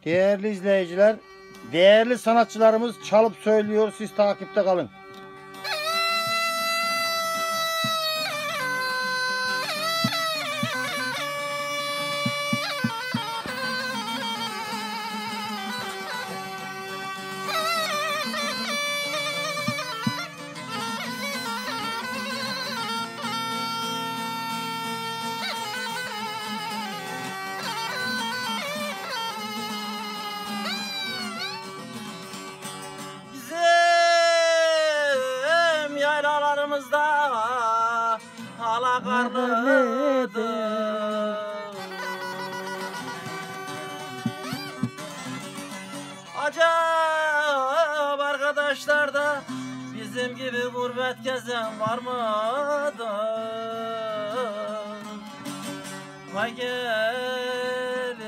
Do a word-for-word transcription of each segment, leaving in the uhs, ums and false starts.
Değerli izleyiciler, değerli sanatçılarımız çalıp söylüyor, siz takipte kalın. Yaylalarımızda hala karlıdır. Acaba arkadaşlar da bizim gibi gurbet gezen var mıdır? Vay gelin.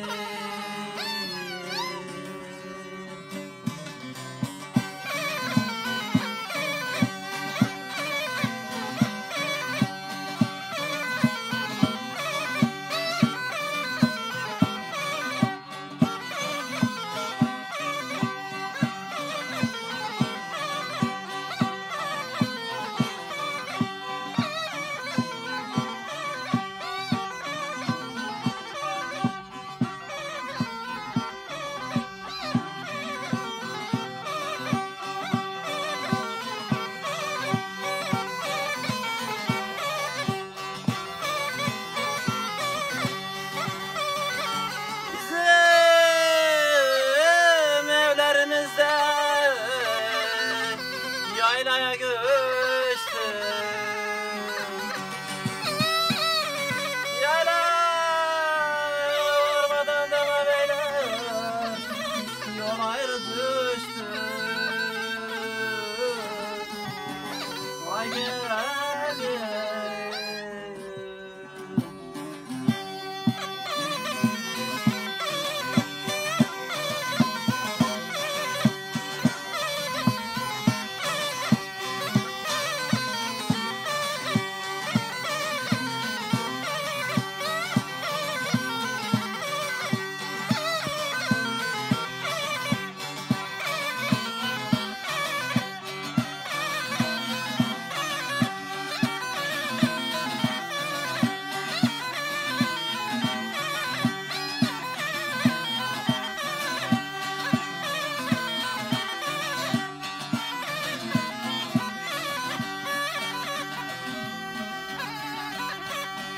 Yaylaya göçtüm, yayla varmadan dama beyler, yol ayrı düştü. Vay gelin.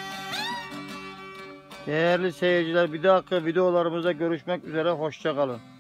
Değerli seyirciler, bir dahaki videolarımızda görüşmek üzere, hoşça kalın.